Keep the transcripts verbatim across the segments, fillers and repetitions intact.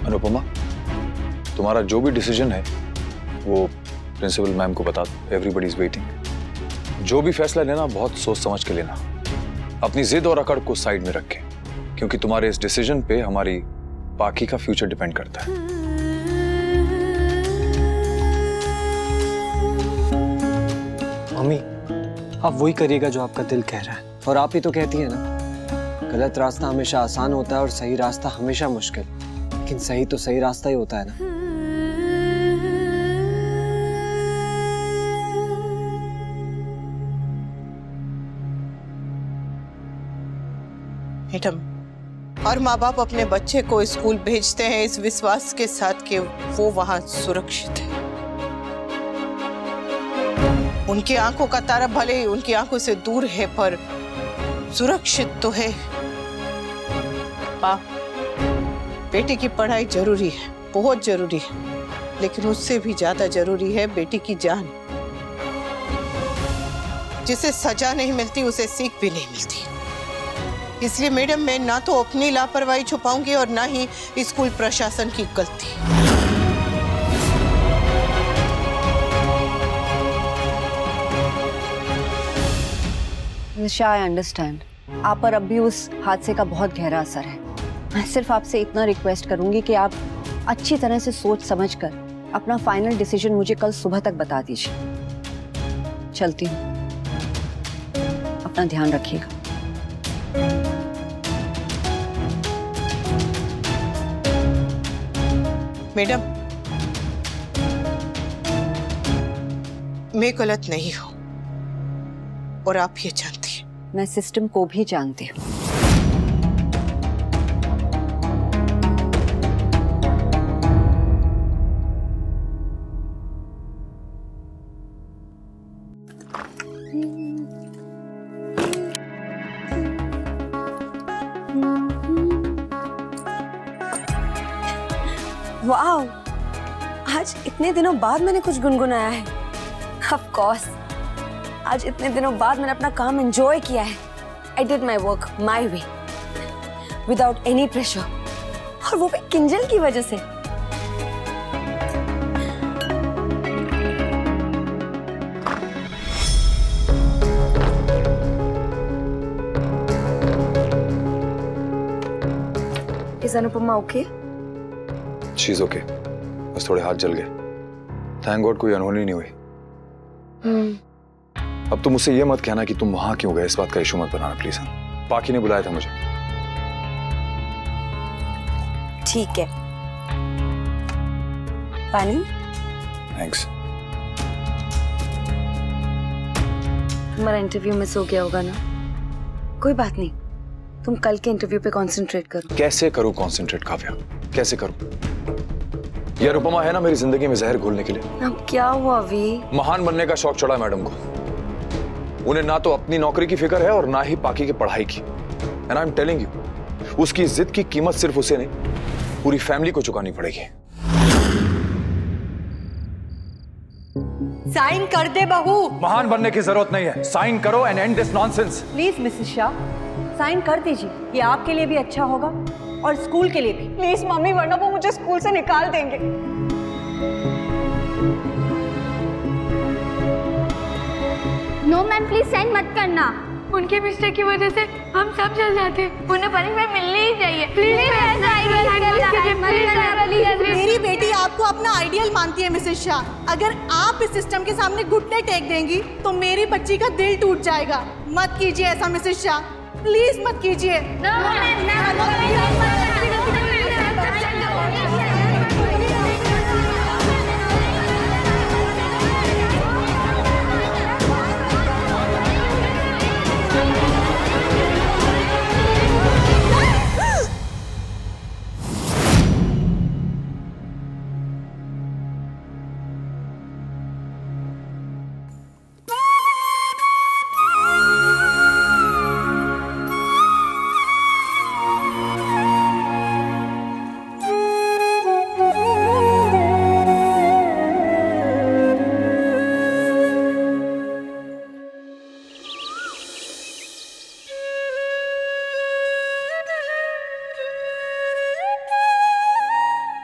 अनुपमा, तुम्हारा जो भी डिसीजन है वो प्रिंसिपल मैम को बता दो। Everybody is waiting. जो भी फैसला लेना बहुत सोच समझ के लेना, अपनी जिद और अकड़ को साइड में रखें, क्योंकि तुम्हारे इस डिसीजन पे हमारी पाकी का फ्यूचर डिपेंड करता है। मम्मी, आप वही करिएगा जो आपका दिल कह रहा है। और आप ही तो कहती है ना, गलत रास्ता हमेशा आसान होता है और सही रास्ता हमेशा मुश्किल। लेकिन सही तो सही रास्ता ही होता है ना। मैडम, हर माँ बाप अपने बच्चे को स्कूल भेजते हैं इस विश्वास के साथ कि वो वहां सुरक्षित है। उनकी आंखों का तारा भले ही उनकी आंखों से दूर है, पर सुरक्षित तो है। पाप, बेटी की पढ़ाई जरूरी है, बहुत जरूरी है, लेकिन उससे भी ज्यादा जरूरी है बेटी की जान। जिसे सजा नहीं मिलती उसे सीख भी नहीं मिलती। इसलिए मैडम, मैं ना तो अपनी लापरवाही छुपाऊंगी और ना ही स्कूल प्रशासन की गलती। निशा, आई अंडरस्टैंड, आप पर अब भी उस हादसे का बहुत गहरा असर है। मैं सिर्फ आपसे इतना रिक्वेस्ट करूंगी कि आप अच्छी तरह से सोच समझकर अपना फाइनल डिसीजन मुझे कल सुबह तक बता दीजिए। चलती हूँ, अपना ध्यान रखिएगा। मैडम, मैं गलत नहीं हूं और आप ये जानती हैं। मैं सिस्टम को भी जानती हूँ। वाओ, आज इतने दिनों बाद मैंने कुछ गुनगुनाया है। ऑफ कोर्स, आज इतने दिनों बाद मैंने अपना काम एंजॉय किया है। I did my work my way, without any pressure, और वो भी किंजल की वजह से। Is Anupama okay? She's okay, बस थोड़े हाथ जल गए। थैंक गॉड कोई अनहोनी नहीं हुई। हम्म। अब तुम मुझसे ये मत कहना कि तुम वहां क्यों गए, इस बात का इशू मत बनाना प्लीज। हाँ, पाकी ने बुलाया था मुझे। ठीक है, पानी। थैंक्स। तुम्हारा इंटरव्यू मिस हो गया होगा ना? कोई बात नहीं, तुम कल के इंटरव्यू पे कंसंट्रेट करो। कैसे करूं कंसंट्रेट काव्या, कैसे करूं? ये अनुपमा है ना मेरी जिंदगी में जहर घोलने के लिए। अब क्या हुआ अभी? महान बनने का शौक चढ़ा मैडम को। उन्हें ना तो अपनी नौकरी की फिक्र है और ना ही पाकी की पढ़ाई की। And I am telling you, उसकी जिद की कीमत सिर्फ उसे नहीं, पूरी फैमिली को चुकानी पड़ेगी। साइन कर दे बहू। महान बनने की जरूरत नहीं है, साइन करो and and this nonsense. Please Mrs Shah, sign कर दीजिए, ये आपके लिए भी अच्छा होगा और स्कूल के लिए भी। प्लीज मम्मी, वरना वो मुझे स्कूल से निकाल देंगे। नो मैम, प्लीज साइन मत करना। उनके मिस्टेक की वजह से हम सब जल जाते, उन्हें पनिशमेंट मिलनी ही चाहिए। प्लीज मेरी बेटी आपको अपना आइडियल मानती है मिसेस शाह। अगर आप इस सिस्टम के सामने घुटने टेक देंगी तो मेरी बच्ची का दिल टूट जाएगा। मत कीजिए ऐसा मिसेस शाह, प्लीज मत कीजिए।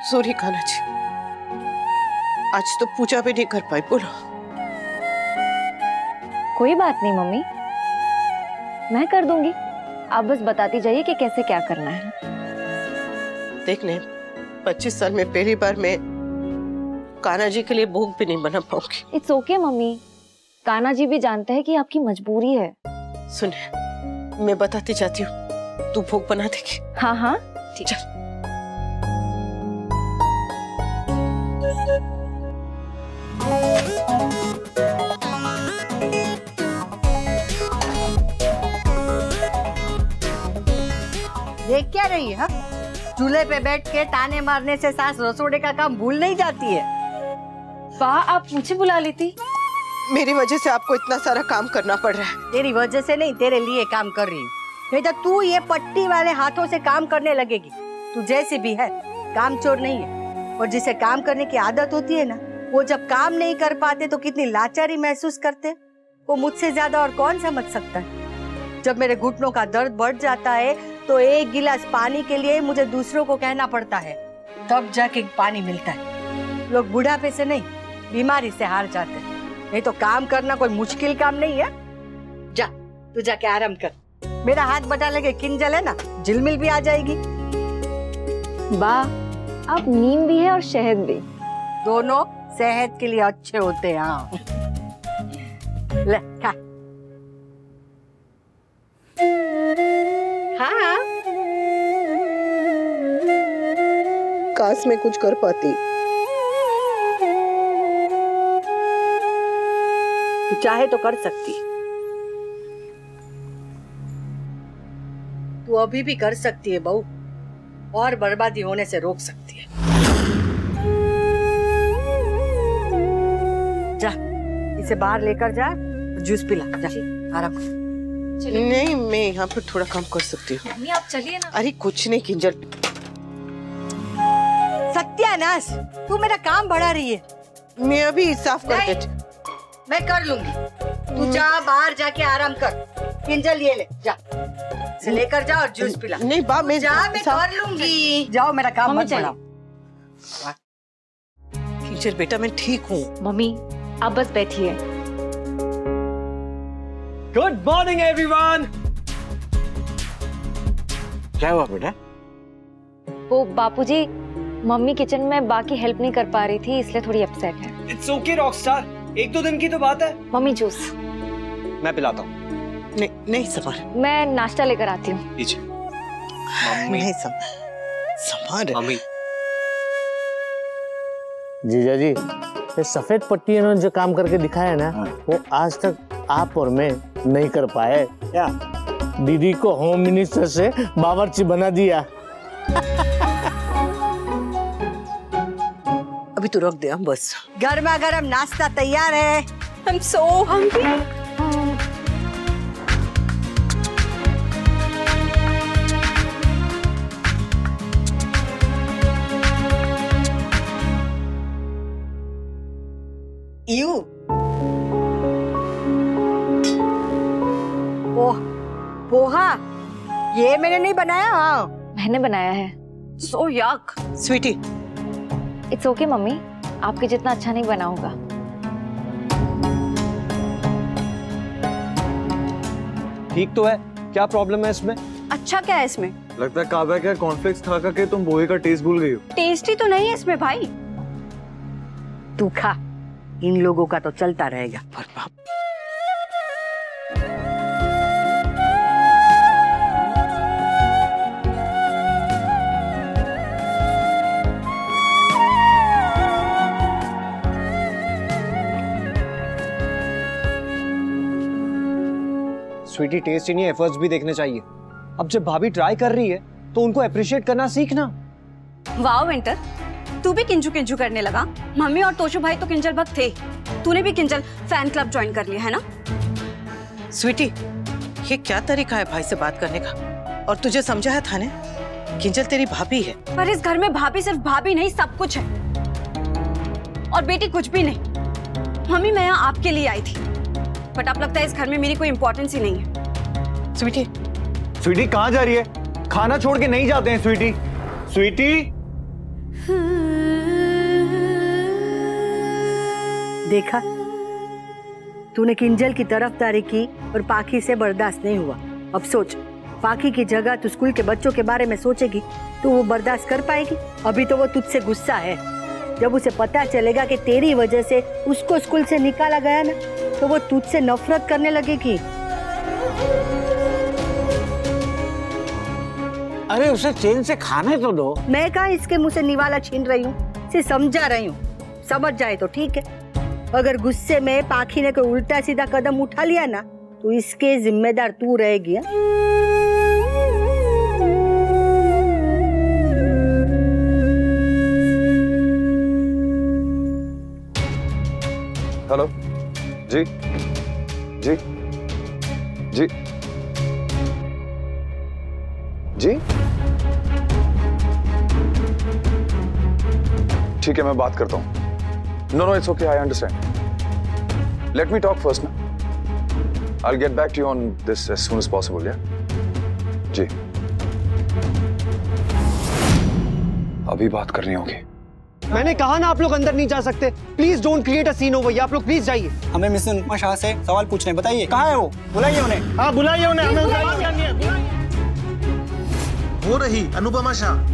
सॉरी कान्हा जी, आज तो पूजा भी नहीं कर पाई। बोलो। कोई बात नहीं मम्मी, मैं कर दूंगी। आप बस बताती जाइए कि कैसे क्या करना है। देखने पच्चीस साल में पहली बार मैं कान्हा जी के लिए भोग भी नहीं बना पाऊंगी। It's okay mummy, Kanha ji भी जानते हैं कि आपकी मजबूरी है। सुने, मैं बताती जाती हूँ, तू भोग बना देगी? हाँ हाँ ठीक। चल। देख क्या रही है? चूल्हे पे बैठ के ताने मारने से सास रसोड़े का काम भूल नहीं जाती है। वाह, आप मुझे बुला लेती। मेरी वजह से आपको इतना सारा काम करना पड़ रहा है। तेरी वजह से नहीं, तेरे लिए काम कर रही हूँ। नहीं तो तू ये पट्टी वाले हाथों से काम करने लगेगी। तू जैसी भी है काम चोर नहीं है, और जिसे काम करने की आदत होती है ना, वो जब काम नहीं कर पाते तो कितनी लाचारी महसूस करते, वो मुझसे ज्यादा और कौन समझ सकता है। जब मेरे घुटनों का दर्द बढ़ जाता है तो एक गिलास पानी के लिए मुझे दूसरों को कहना पड़ता है, तब जाके पानी मिलता है। लोग बुढ़ापे से नहीं, बीमारी से हार जाते हैं। नहीं तो काम करना कोई मुश्किल काम नहीं है। जा तू जाके आराम कर। मेरा हाथ बटा लगे किंजल है ना, झिलमिल भी आ जाएगी। बा, आप नीम भी है और शहद भी। दोनों सेहत के लिए अच्छे होते हैं। हाँ ले खा। हाँ काश मैं कुछ कर पाती। तू चाहे तो कर सकती, तू अभी भी कर सकती है बहू, और बर्बादी होने से रोक सकती है। जा इसे बाहर लेकर जा, जूस पिला। जा आराम कर। नहीं, मैं यहाँ पर थोड़ा काम कर सकती हूँ। मम्मी आप चलिए ना। अरे कुछ नहीं किंजल। सत्यानाश, तू मेरा काम बढ़ा रही है। मैं अभी साफ कर नहीं, मैं कर लूंगी। तू जा बाहर जाके आराम कर। किंजल ये ले जा, इसे लेकर जा और जूस पिला। नहीं बा, मैं जा, मैं कर लूंगी। जाओ, मेरा काम मत बढ़ाओ। किंजल बेटा, मैं ठीक हूँ। मम्मी आप बस बैठिए। Good morning everyone. क्या हुआ बेटा? वो बापूजी, मम्मी किचन में बाकी हेल्प नहीं कर पा रही थी, इसलिए थोड़ी अपसेट है। इट्स ओके रॉकस्टार, एक दो दिन की तो बात है। मम्मी जूस मैं पिलाता हूँ। नहीं नहीं संभाल, मैं नाश्ता लेकर आती हूँ। नहीं संभाल संभाल। मम्मी जीजा जी, ये सफेद पट्टी इन्होंने जो काम करके दिखाया ना, वो आज तक आप और मैं नहीं कर पाए। क्या दीदी को होम मिनिस्टर से बावर्ची बना दिया। अभी तो रख दे हम बस। गर्मा गर्म नाश्ता तैयार है। I'm so hungry. यू पोह पोहा ये मैंने नहीं बनाया। हाँ मैंने बनाया है। सो यक। स्वीटी, इट्स ओके मम्मी, आपके जितना अच्छा नहीं बना होगा। ठीक तो है, क्या प्रॉब्लम है इसमें? अच्छा क्या है इसमें? लगता है काव्या के कॉर्नफ्लेक्स खा खा के तुम पोहे का टेस्ट भूल गई हो। टेस्टी तो नहीं है इसमें भाई। तू खा, इन लोगों का तो चलता रहेगा। पर बाप, स्वीटी, टेस्ट ही नहीं, एफर्ट्स भी देखने चाहिए। अब जब भाभी ट्राई कर रही है तो उनको अप्रिशिएट करना सीखना। वाह विंटर, तू भी किंजू किंजू करने लगा। मम्मी और तोशु भाई तो किंजल भक्त थे, तूने भी किंजल फैन क्लब ज्वाइन कर लिया है ना? स्वीटी, ये क्या तरीका है भाई से बात करने का? और तुझे समझाया था ने, किंजल तेरी भाभी है। पर इस घर में भाभी सिर्फ भाभी नहीं, सब कुछ है। और बेटी कुछ भी नहीं। मम्मी मैं यहाँ आपके लिए आई थी, बट अब लगता है इस घर में मेरी कोई इंपॉर्टेंस ही नहीं है। स्वीटी, स्वीटी कहाँ जा रही है? खाना छोड़ के नहीं जाते हैं स्वीटी। स्वीटी, देखा, तूने किंजल की तरफदारी की और पाखी से बर्दाश्त नहीं हुआ। अब सोच, पाखी की जगह तू स्कूल के बच्चों के बारे में सोचेगी तो वो बर्दाश्त कर पाएगी? अभी तो वो तुझसे गुस्सा है। जब उसे पता चलेगा कि तेरी वजह से उसको स्कूल से निकाला गया ना, तो वो तुझसे नफरत करने लगेगी। अरे उसे चैन से खाने तो दो। मैं कहाँ इसके मुंह से निवाला छीन रही हूँ, इसे समझा रही हूँ। समझ जाए तो ठीक है, अगर गुस्से में पाखी ने कोई उल्टा सीधा कदम उठा लिया ना, तो इसके जिम्मेदार तू रहेगी। हेलो जी जी जी जी ठीक है, मैं बात करता हूं। No no it's okay, I understand. Let me talk first ना। I will get back to you on this as soon as possible. या जी, अभी बात करनी होगी। मैंने कहा ना आप लोग अंदर नहीं जा सकते। Please don't create a scene over. आप लोग प्लीज जाइए। हमें मिस अनुपमा शाह से सवाल पूछने, बताइए कहाँ है वो? बुलाइए उन्हें। हाँ बुलाइए उन्हें, हमें बात करनी है। हो रही अनुपमा शाह।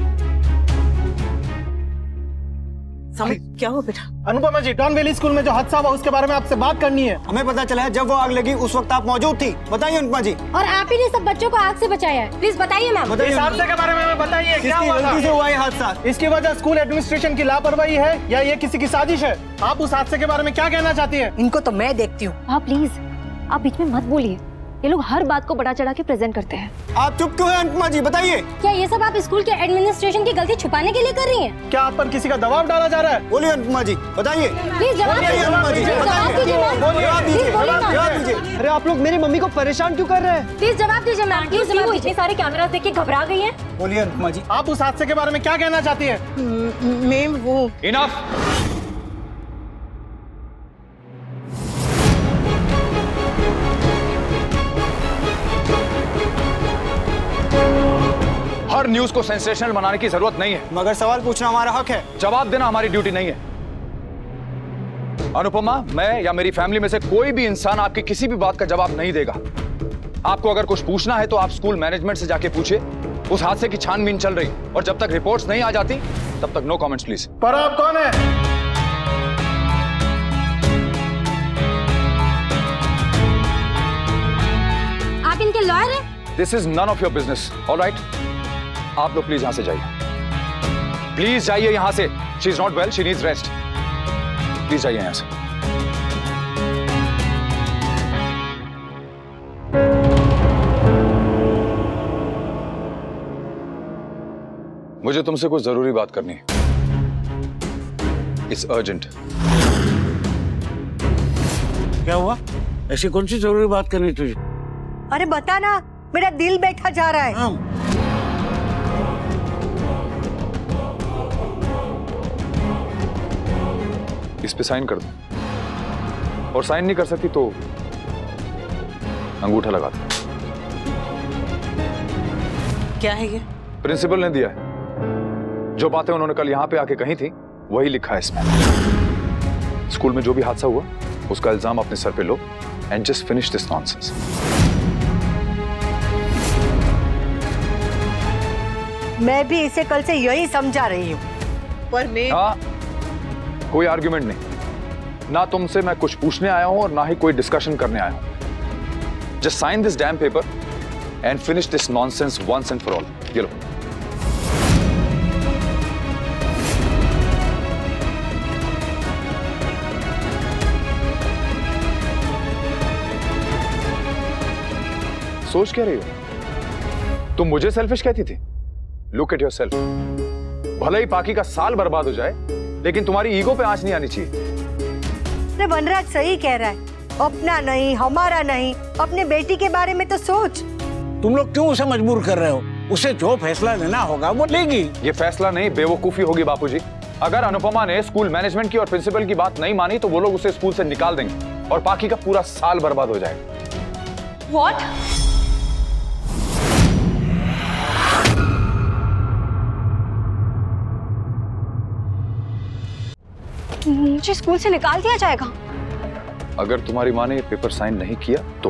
क्या हुआ बेटा? Anupama ji, Don Valley school में जो हादसा हुआ उसके बारे में आपसे बात करनी है। हमें पता चला है जब वो आग लगी उस वक्त आप मौजूद थी। बताइए अनुपमा जी। और आप ही ने सब बच्चों को आग से बचाया है। प्लीज बताइए मैम। इस हादसे के बारे में हमें बताइए, क्या हुआ था? से हुआ ये हादसा? इसकी वजह स्कूल एडमिनिस्ट्रेशन की लापरवाही है या ये किसी की साजिश है? आप उस हादसे के बारे में क्या कहना चाहती है? इनको तो मैं देखती हूँ। हाँ प्लीज, आप बीच में मत बोलिए। ये लोग हर बात को बढ़ा चढ़ा के प्रेजेंट करते हैं। आप चुप क्यों हैं अनुपमा जी, बताइए। क्या ये सब आप स्कूल के एडमिनिस्ट्रेशन की गलती छुपाने के लिए कर रही हैं? क्या आप पर किसी का दबाव डाला जा रहा है? बोलिए अनुपमा जी, बताइए। प्लीज जवाब दीजिए। जवाब दीजिए मैम। जवाब दीजिए, जवाब दीजिए। अरे आप लोग मेरी मम्मी को परेशान क्यों कर रहे हैं? प्लीज जवाब दीजिए मैम। प्लीज जवाब दीजिए। सारे कैमरास देख के घबरा गई हैं। बोलिए अनुपमा जी। आप उस हादसे के बारे में क्या कहना चाहती है? मैम वो इनफ। हर न्यूज को सेंसेशनल बनाने की जरूरत नहीं है। मगर सवाल पूछना हमारा हक है। जवाब देना हमारी ड्यूटी नहीं है। अनुपमा, मैं या मेरी फैमिली में से कोई भी इंसान आपकी किसी भी बात का जवाब नहीं देगा। आपको अगर कुछ पूछना है तो आप स्कूल मैनेजमेंट से जाके पूछिए। उस हादसे की छानबीन चल रही और जब तक रिपोर्ट्स नहीं आ जाती तब तक नो कमेंट्स प्लीज। पर आप कौन है? आप इनके लॉयर हैं? This is none of your business. Alright, आप लोग प्लीज यहां से जाइए। प्लीज जाइए यहां से। She is not well, she needs rest. Please जाइए यहां से। मुझे तुमसे कुछ जरूरी बात करनी है। It's urgent. क्या हुआ? ऐसी कौन सी जरूरी बात करनी तुझे? अरे बता ना, मेरा दिल बैठा जा रहा है। इस पे साइन कर दो, और साइन नहीं कर सकती तो अंगूठा लगा दो। क्या है ये? प्रिंसिपल ने दिया है। जो बातें उन्होंने कल यहां पे आके कही थी वही लिखा है इसमें। स्कूल में जो भी हादसा हुआ उसका इल्जाम अपने सर पे लो and just finish this nonsense. मैं भी इसे कल से यही समझा रही हूँ। पर मैं हाँ, कोई आर्ग्यूमेंट नहीं। ना तुमसे मैं कुछ पूछने आया हूं और ना ही कोई डिस्कशन करने आया हूं। Just sign this damn paper and finish this nonsense once and for all. ये लो। सोच क्या रही हो? तुम मुझे सेल्फिश कहती थी? Look at yourself. भले ही पाकी का साल बर्बाद हो जाए लेकिन तुम्हारी ईगो पे आंच नहीं आनी चाहिए। अरे वनराज सही कह रहा है। अपना नहीं, हमारा नहीं, अपने बेटी के बारे में तो सोच। तुम लोग क्यों उसे मजबूर कर रहे हो? उसे जो फैसला लेना होगा वो लेगी। ये फैसला नहीं, बेवकूफी होगी बापूजी। अगर अनुपमा ने स्कूल मैनेजमेंट की और प्रिंसिपल की बात नहीं मानी तो वो लोग उसे स्कूल से निकाल देंगे और पाकी का पूरा साल बर्बाद हो जाएगा। What? मुझे स्कूल से निकाल दिया जाएगा? अगर तुम्हारी माँ ने ये पेपर साइन नहीं किया तो।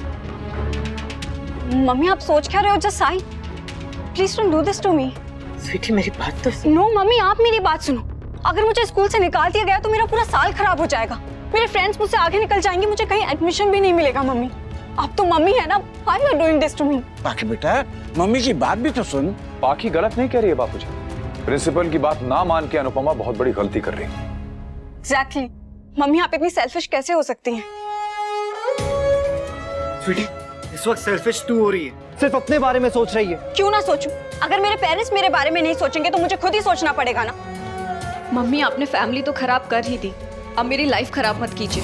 मम्मी आप सोच क्या रहे हो? Just sign, please don't do this to me. Sweetie मेरी बात तो सुनो। नो मम्मी आप मेरी बात सुनो। अगर मुझे स्कूल से निकाल दिया गया तो मेरा पूरा साल खराब हो जाएगा। मेरे फ्रेंड्स मुझसे आगे निकल जाएंगे, मुझे कहीं एडमिशन भी नहीं मिलेगा। मम्मी आप तो मम्मी है ना, why you are doing this to me? Pakhi बेटा मम्मी की बात भी तो सुन। पाखी गलत नहीं कह रही है बापूजी। प्रिंसिपल की बात ना मान के अनुपमा बहुत बड़ी गलती कर रही है। Exactly exactly. मम्मी आप इतनी सेल्फिश कैसे हो सकती हैं? स्वीटी इस वक्त सेल्फिश तू हो रही है, सिर्फ अपने बारे में सोच रही है। क्यों ना सोचूं? अगर मेरे पेरेंट्स मेरे बारे में नहीं सोचेंगे तो मुझे खुद ही सोचना पड़ेगा ना। मम्मी आपने फैमिली तो खराब कर ही दी, अब मेरी लाइफ खराब मत कीजिए।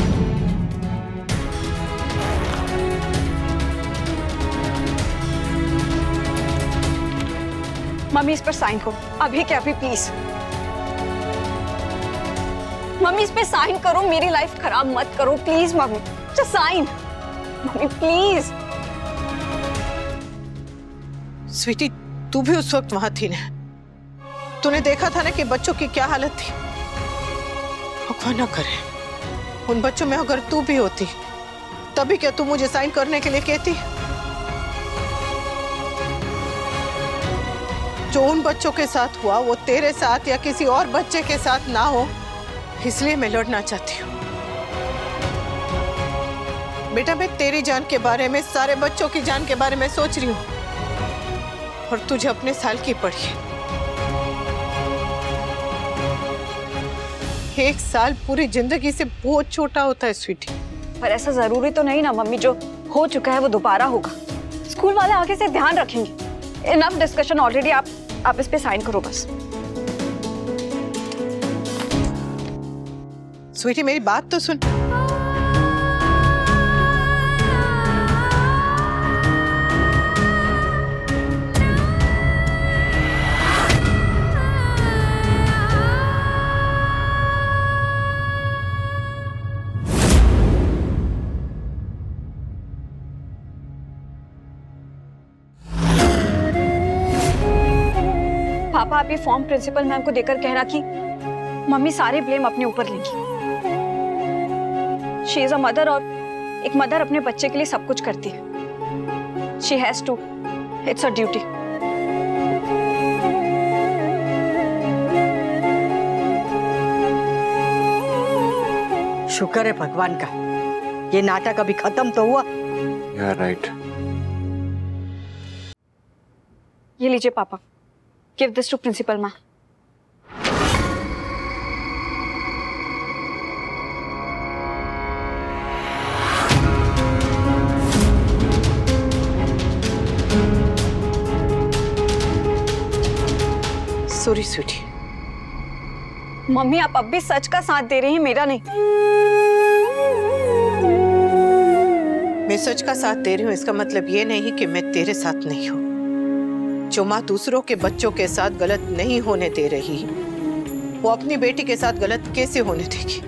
मम्मी इस पर साइन करो अभी के अभी प्लीज। मम्मी इस पे साइन करो, मेरी लाइफ खराब मत करो please mummy. Just sign mummy please. Sweetie तू भी उस वक्त वहां थी ना, तूने देखा था ना कि बच्चों की क्या हालत थी। भगवान ना करे उन बच्चों में अगर तू भी होती तभी क्या तू मुझे साइन करने के लिए कहती? जो उन बच्चों के साथ हुआ वो तेरे साथ या किसी और बच्चे के साथ ना हो, इसलिए मैं लड़ना चाहती हूँ। बेटा मैं तेरी जान के बारे में, सारे बच्चों की जान के बारे में सोच रही हूँ और तुझे अपने साल की पड़ी है। एक साल पूरी जिंदगी से बहुत छोटा होता है स्वीटी। पर ऐसा जरूरी तो नहीं ना मम्मी, जो हो चुका है वो दोबारा होगा। स्कूल वाले आगे से ध्यान रखेंगे। इनफ डिस्कशन ऑलरेडी, आप आप इस पे साइन करो बस। स्वीटी मेरी बात तो सुन। पापा आप ये फॉर्म प्रिंसिपल मैम को देकर कहना कि मम्मी सारे ब्लेम अपने ऊपर लेंगी। शी इज अ मदर और एक मदर अपने बच्चे के लिए सब कुछ करती है। She has to, it's a duty. शुक्र है भगवान का, ये नाटक अभी खत्म तो हुआ। Yeah, right. ये लीजिए पापा, give this to principal ma'am. Sorry sweetie. Mummy आप अब भी सच का साथ दे रही हैं, मेरा नहीं। मैं सच का साथ दे रही हूँ इसका मतलब ये नहीं कि मैं तेरे साथ नहीं हूँ। जो माँ दूसरों के बच्चों के साथ गलत नहीं होने दे रही, वो अपनी बेटी के साथ गलत कैसे होने देगी?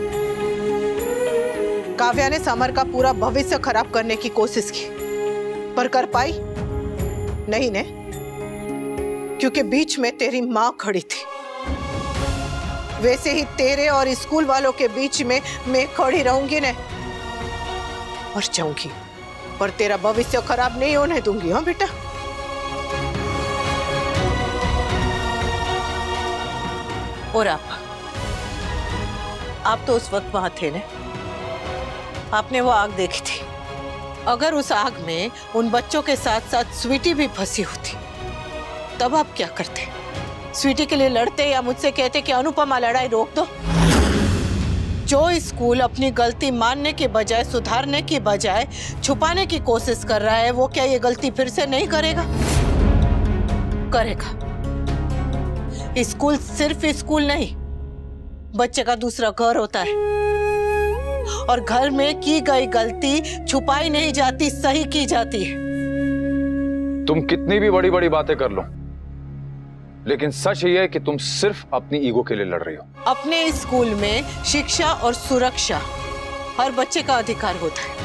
काव्या ने समर का पूरा भविष्य खराब करने की कोशिश की, पर कर पाई नहीं ने, क्योंकि बीच में तेरी माँ खड़ी थी। वैसे ही तेरे और स्कूल वालों के बीच में मैं खड़ी रहूंगी ने, और जाऊंगी, पर तेरा भविष्य खराब नहीं होने दूंगी। हाँ बेटा। और आप आप तो उस वक्त वहां थे ना, आपने वो आग देखी थी। अगर उस आग में उन बच्चों के साथ साथ स्वीटी भी फंसी होती, तब आप क्या करते? स्वीटी के लिए लड़ते या मुझसे कहते कि अनुपमा लड़ाई रोक दो? जो स्कूल अपनी गलती मानने के बजाय, सुधारने की बजाय छुपाने की कोशिश कर रहा है, वो क्या ये गलती फिर से नहीं करेगा? करेगा। स्कूल सिर्फ स्कूल नहीं, बच्चे का दूसरा घर होता है, और घर में की गई गलती छुपाई नहीं जाती, सही की जाती है। तुम कितनी भी बड़ी बड़ी बातें कर लो, लेकिन सच ये है कि तुम सिर्फ अपनी ईगो के लिए लड़ रही हो। अपने स्कूल में शिक्षा और सुरक्षा हर बच्चे का अधिकार होता है,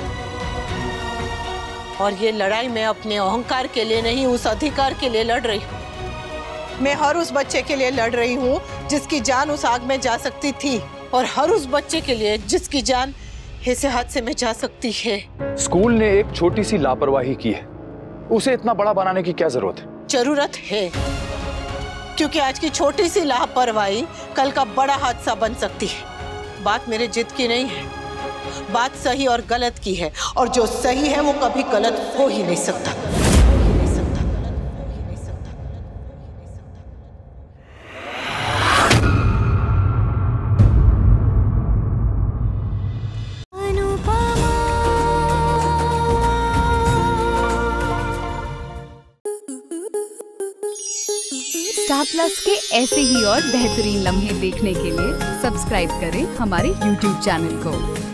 और ये लड़ाई मैं अपने अहंकार के लिए नहीं, उस अधिकार के लिए लड़ रही हूँ। मैं हर उस बच्चे के लिए लड़ रही हूँ जिसकी जान उस आग में जा सकती थी, और हर उस बच्चे के लिए जिसकी जान ऐसे हादसे में जा सकती है। स्कूल ने एक छोटी सी लापरवाही की है, उसे इतना बड़ा बनाने की क्या जरूरत है? जरूरत है, क्योंकि आज की छोटी सी लापरवाही कल का बड़ा हादसा बन सकती है। बात मेरे जिद की नहीं है, बात सही और गलत की है, और जो सही है वो कभी गलत हो ही नहीं सकता। स्टार प्लस के ऐसे ही और बेहतरीन लम्हे देखने के लिए सब्सक्राइब करें हमारे यूट्यूब चैनल को।